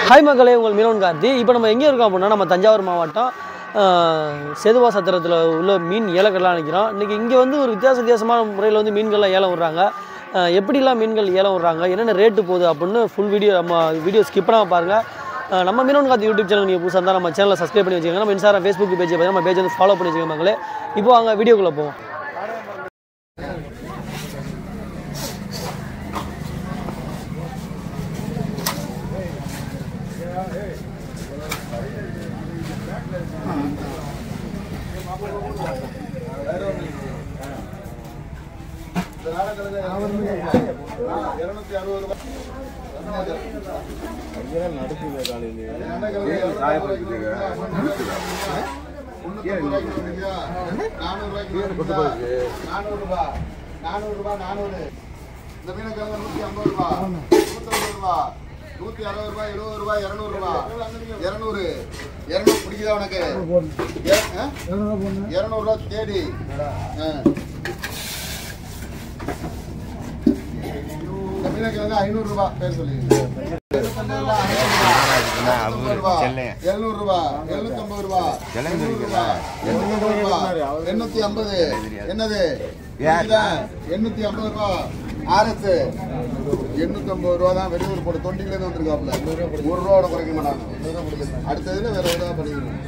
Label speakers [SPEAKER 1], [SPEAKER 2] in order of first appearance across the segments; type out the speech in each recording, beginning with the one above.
[SPEAKER 1] Hi மக்களே, உங்கள் மீனவன் கார்த்தி. இப்போ நம்ம எங்கே இருக்கோம் அப்படின்னா, நம்ம தஞ்சாவூர் மாவட்டம் சேதுவா சத்திரத்தில் உள்ள மீன் ஏலக்கடலாம் நினைக்கிறோம். இன்றைக்கி இங்கே வந்து ஒரு வித்தியாசமான முறையில் வந்து மீன்கள்லாம் ஏலம் விட்றாங்க. எப்படிலாம் மீன்கள் ஏலம் விட்றாங்க, என்னென்ன ரேட்டு போகுது அப்படின்னு ஃபுல் வீடியோ ஸ்கிப் பண்ணாமல் பாருங்கள். நம்ம மீனவன் கார்த்தி யூடியூப் சேனல் நீங்கள் புதுசாக இருந்தால் நம்ம சேனலை சப்ஸ்கிரைப் பண்ணி வச்சுக்கோங்க. நம்ம இன்ஸ்டாகிராம் ஃபேஸ்புக் பேஜை பார்த்து நம்ம பேஜ் வந்து ஃபாலோ பண்ணி வச்சுக்கோங்க மக்களே. இப்போ அங்கே வீடியோக்குள்ளே போவோம்.
[SPEAKER 2] பிடிக்குதா உனக்கு? 200 தேடி மீனக்கிழங்கு 500 ரூபாய் பேர் சொல்லி 700 ரூபாய் 750 ரூபாய் 850. என்னது 850 ரூபாய் RS 850 ரூபா தான். வெளியூர் போட்டு தொண்டில இருந்து வந்திருக்காப்ல. 1 ரூபாவோட குறைக்க மாட்டாங்க. அடுத்ததுல வேற ஏதாவது பண்ணிக்கணும்.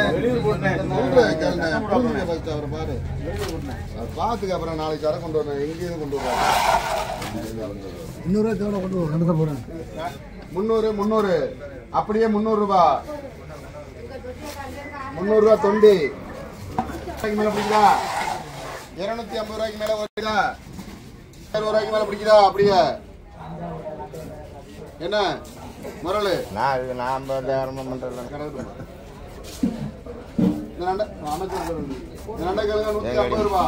[SPEAKER 2] அவரை பாரு பாத்துக்கு அப்புறம் நாளைக்கு தர கொண்டு வரேன். எங்கேயும் கொண்டு வருவாங்க. 300 அப்படியே 300 ரூபாய் 300 ரூபாய் தொண்டி மேல பிடிக்குதா? 250 ரூபாய்க்கு மேல வருதா? 200 ரூபாய்க்கு மேல பிடிக்குதா? அப்படியே என்ன முரளு அமைச்சர் 150 ரூபாய்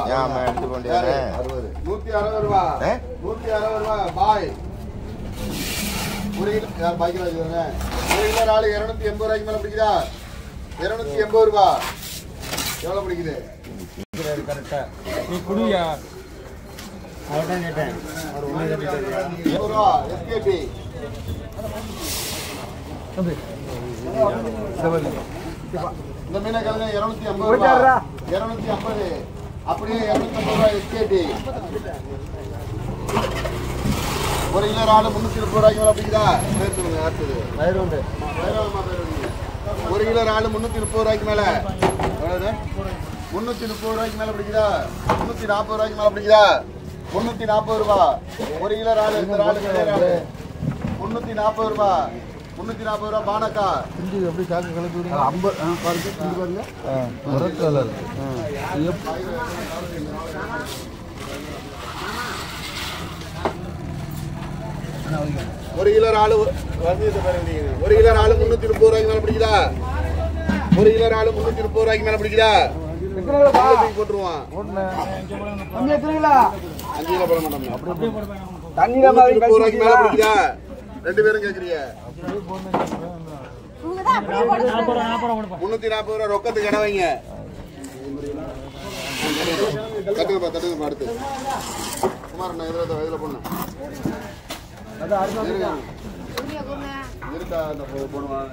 [SPEAKER 2] 160 ரூபாய் 160 ரூபாய் பாய். ஒரு கிலோ பாய்க்கு வச்சுக்கோங்க. 1 கிலோ ஆளு 280 ரூபாய்க்கு மேல பிடிக்குதா? 280 ரூபாய் எவ்வளவு பிடிக்குது?
[SPEAKER 1] கரெக்டா நீ குடியா? அதான் கேட்டேன்.
[SPEAKER 2] எஸ்கேபி இந்த மீனக்கிழங்கு 250 ரூபாய் 250 அப்படியே 250 ரூபாய் எஸ்கேபி. 1 கிலோ ஆளு 330 ரூபாய்க்கு மேல பிடிக்குதா? சேர்த்துங்க. அடுத்தது 1 கிலோ ஆளு 330 ரூபாய்க்கு மேல 330 ரூபாய்க்கு மேல பிடிக்குதா? 340 ரூபாய்க்கு மேல பிடிக்குதா? 340 ரூபாய் 1 கிலோ ஆளு. இந்த ஆளு 340 ரூபாய் 340 ரூபாய் பானக்கா.
[SPEAKER 3] எப்படி காக்க கலக்கி விடுங்க. 50 பாருங்க. ஒரே கலர்.
[SPEAKER 2] 1 கிலோ ஆளு வந்து பாருங்க. 1 கிலோ ஆளு 330 ரூபாய்க்கு மேல பிடிக்குதா? 1 கிலோ ஆளு 330 ரூபாய்க்கு மேல பிடிக்குதா? போட்டுருவான். 5 கிலோ போட மாட்டோம். 330 ரூபாய்க்கு மேல பிடிக்குதா? 2 பேரும் கேக்குறீங்க. 340 ரூபாய் ரொக்கத்துக்கு இடம் வைங்க. தட்டுங்கப்பா அடுத்து குமார் இதுல போடணும் இருக்கா? அந்த போடுவான்.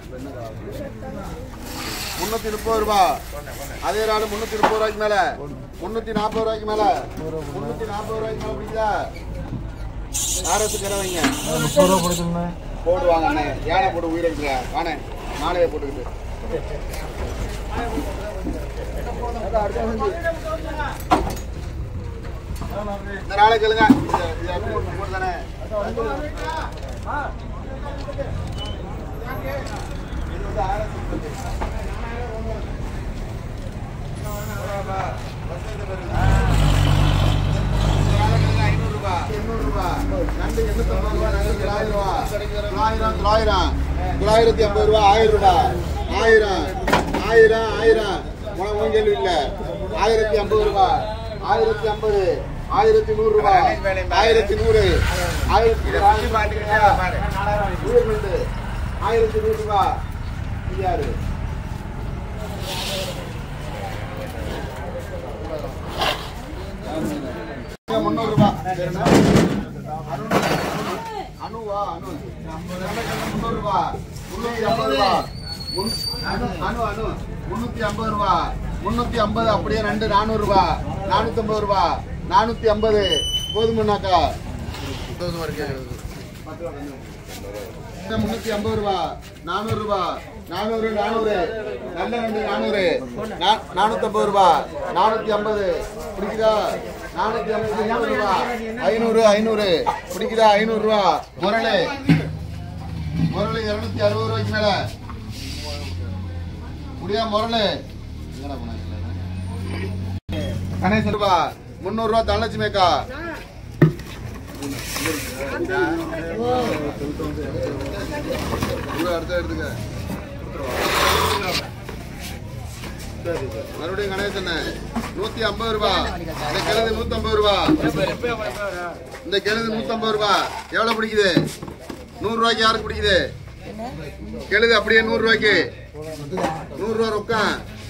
[SPEAKER 2] 330 ரூபாய் அதே நாள் 330 ரூபாய்க்கு மேல 340 ரூபாய்க்கு மேல 340 ரூபாய்க்கு மேல பிடிக்குதா? ஆரத்துக்கு இடம் வைங்க. போடுவாங்க. யானை போட்டு உயிரிழக்கிற வானே மாலையை போட்டுக்கிட்டு இந்த நாளை கேளுங்க. தானே 500 ரூபாய் 800 ரூபாய் 850 ரூபாய் 900 ரூபாய் 950 ரூபாய் 1000 ரூபாய் 1000 உனக்கு கேள்வி இல்ல. 1050 ரூபாய் 1050 1100 ரூபாய் 1100 1100 ரூபாய். யாரு 300 ரூபாய். அனுவா 300 ரூபாய் 350 ரூபா. 350 ரூபா. 350 அப்படியே 2 400 ரூபா. 450 ரூபா. 450 போதுமன்னாக்கா 350 ரூபா. 400 ரூபா. 400 நல்ல 2 400 450 ரூபா. 450 பிடிக்குதா? 450 ரூபா. 500 பிடிக்குதா? 500 ரூபா. முரளி 260 ரூபாய்க்கு மேல முடியா? முரளி கணேசன் ரூபா. 300 ரூபா. தனலட்சுமிக்கா அடுத்த எடுத்துக்க. மறுபடியும் கணேசன் 150 ரூபா. இந்த கிழது 150 ரூபா. இந்த கிழது 150 ரூபா. எவ்வளவு பிடிக்குது? 100 ரூபாய்க்கு யாருக்கு பிடிக்குது? கிழது அப்படியே 100 ரூபாய்க்கு. 100 ரூபா ரொக்கம்.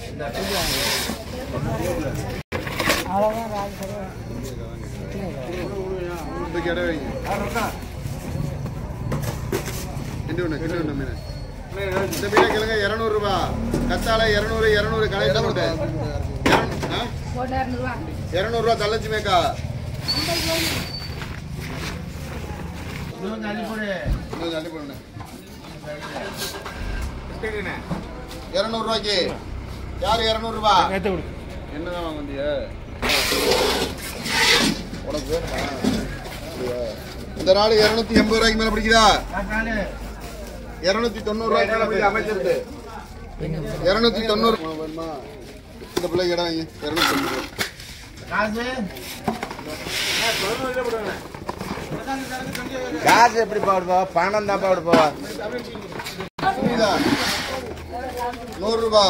[SPEAKER 2] இந்த மீனை கிழங்க 200 ரூபா. கத்தாழை 200 கணேச போட்டு 200 ரூபா. தள்ளச்சிமேக்கா 200 ரூபாய்க்கு. யாரு 200 ரூபா? என்னதான் வாங்கிய உனக்கு வேணுமா? இந்த நாள் 280 ரூபாய்க்கு மேல பிடிக்குதா? 290 ரூபாய்க்கு மேல பிடிக்குது. அமைச்சிருக்கு 290 வேணுமா? இந்த பிள்ளைக்கு இடம் வாங்கி 290
[SPEAKER 3] காசு எப்படி போடுவா? பணம் தான் போடுவா.
[SPEAKER 2] 100 ரூபா.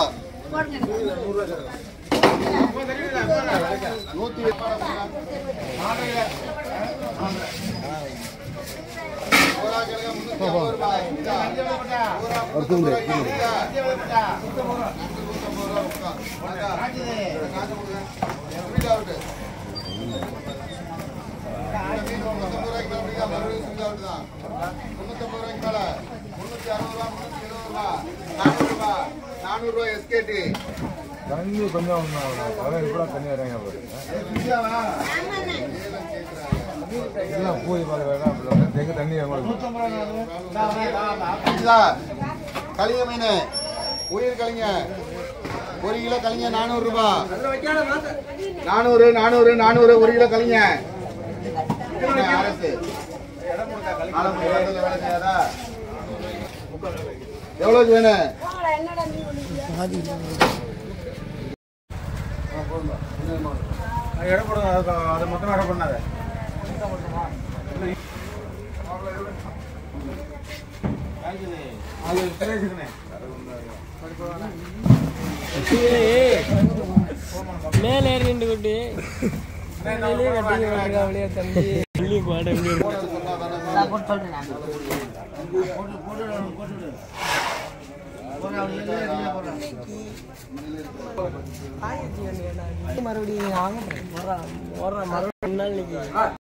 [SPEAKER 2] 400 ரூபாய் எஸ்கேடி.
[SPEAKER 3] தண்ணி கொஞ்சம் கூட தண்ணி வராங்க. போய் எங்க தண்ணி
[SPEAKER 2] கலிங்க மீன் உயிர் கலிங்க 1 கிலோ கலிங்க 400 ரூபா. 400 1 கிலோ கலிங்க. அரசு எவ்வளவுக்கு வேணும்?
[SPEAKER 3] இடம் போடுங்க. அதை மொத்தம் இடம் பண்ணாத.
[SPEAKER 1] மேலே 2 குட்டி கட்டிங்க தம்பி பாட மறுபடியும்